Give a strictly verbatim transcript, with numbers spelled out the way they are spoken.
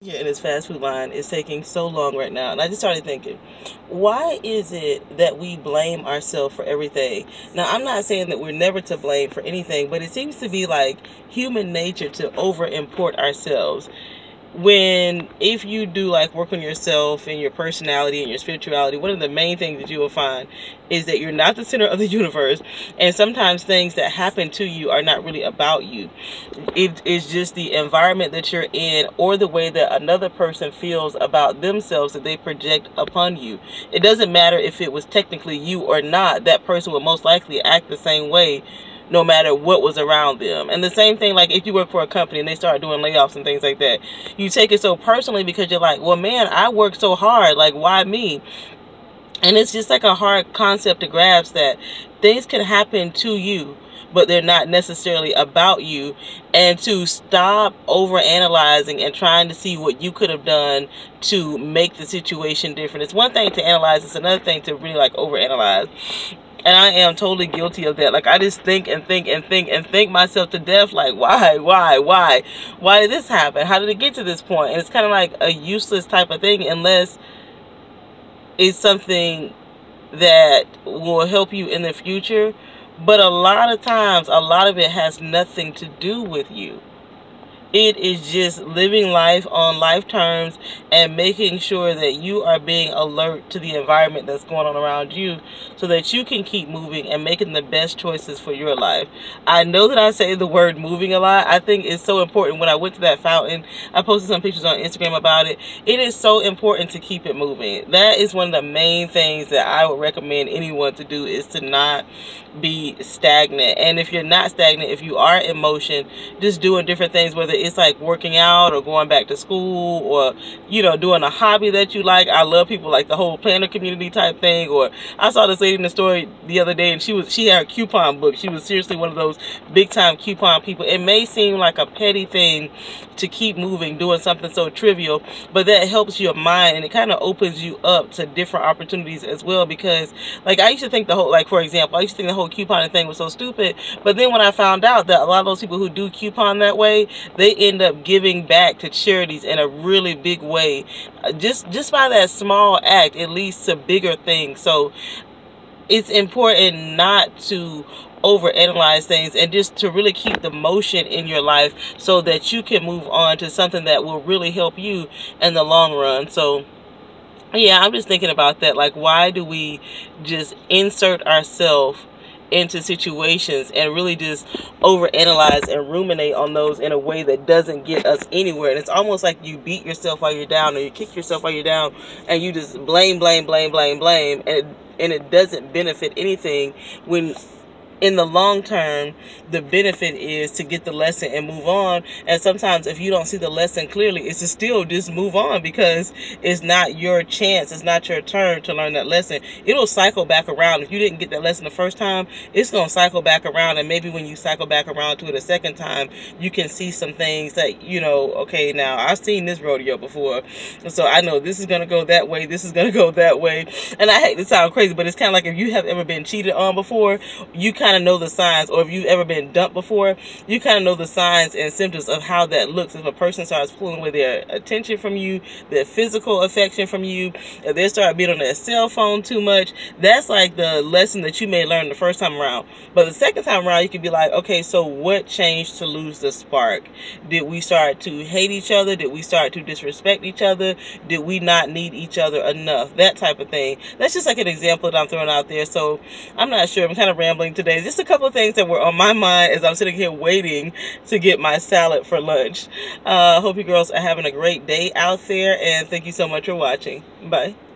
Yeah, in his fast food line is taking so long right now. And I just started thinking, why is it that we blame ourselves for everything? Now, I'm not saying that we're never to blame for anything, but it seems to be like human nature to over import ourselves. When if you do like work on yourself and your personality and your spirituality, one of the main things that you will find is that you're not the center of the universe, and sometimes things that happen to you are not really about you. It is just the environment that you're in, or the way that another person feels about themselves that they project upon you. It doesn't matter if it was technically you or not, that person will most likely act the same way no matter what was around them. And the same thing, like if you work for a company and they start doing layoffs and things like that, you take it so personally because you're like, well, man, I worked so hard, like, why me? And it's just like a hard concept to grasp that things can happen to you, but they're not necessarily about you, and to stop over analyzing and trying to see what you could have done to make the situation different. It's one thing to analyze, it's another thing to really like over analyze. And I am totally guilty of that. Like, I just think and think and think and think myself to death. Like, why, why, why? Why did this happen? How did it get to this point? And it's kind of like a useless type of thing unless it's something that will help you in the future. But a lot of times, a lot of it has nothing to do with you. It is just living life on life terms and making sure that you are being alert to the environment that's going on around you so that you can keep moving and making the best choices for your life. I know that I say the word moving a lot. I think it's so important. When I went to that fountain, I posted some pictures on Instagram about it. It is so important to keep it moving. That is one of the main things that I would recommend anyone to do, is to not be stagnant. And if you're not stagnant, if you are in motion, just doing different things, whether it's like working out or going back to school, or, you know, doing a hobby that you like. I love people like the whole planner community type thing. Or I saw this lady in the story the other day, and she was she had a coupon book. She was seriously one of those big time coupon people. It may seem like a petty thing to keep moving, doing something so trivial, but that helps your mind, and it kind of opens you up to different opportunities as well. Because like, I used to think the whole, like, for example, I used to think the whole couponing thing was so stupid, but then when I found out that a lot of those people who do coupon that way, they end up giving back to charities in a really big way. Just just by that small act, it leads to bigger things. So it's important not to overanalyze things, and just to really keep the motion in your life so that you can move on to something that will really help you in the long run. So yeah, I'm just thinking about that. Like, why do we just insert ourselves into situations and really just overanalyze and ruminate on those in a way that doesn't get us anywhere? And it's almost like you beat yourself while you're down, or you kick yourself while you're down, and you just blame, blame, blame, blame, blame, and it, and it doesn't benefit anything, when in the long term, the benefit is to get the lesson and move on. And sometimes if you don't see the lesson clearly, it's to still just move on, because it's not your chance, it's not your turn to learn that lesson. It'll cycle back around. If you didn't get that lesson the first time, it's going to cycle back around. And maybe when you cycle back around to it a second time, you can see some things that, you know, okay, now I've seen this rodeo before, so I know this is going to go that way, this is going to go that way. And I hate to sound crazy, but it's kind of like if you have ever been cheated on before, you kind of know the signs. Or if you've ever been dumped before, you kind of know the signs and symptoms of how that looks. If a person starts pulling away their attention from you, their physical affection from you, if they start being on their cell phone too much, that's like the lesson that you may learn the first time around. But the second time around, you could be like, okay, so what changed to lose the spark? Did we start to hate each other? Did we start to disrespect each other? Did we not need each other enough? That type of thing. That's just like an example that I'm throwing out there. So I'm not sure. I'm kind of rambling today. Just a couple of things that were on my mind as I'm sitting here waiting to get my salad for lunch. Uh, hope you girls are having a great day out there, and thank you so much for watching. Bye.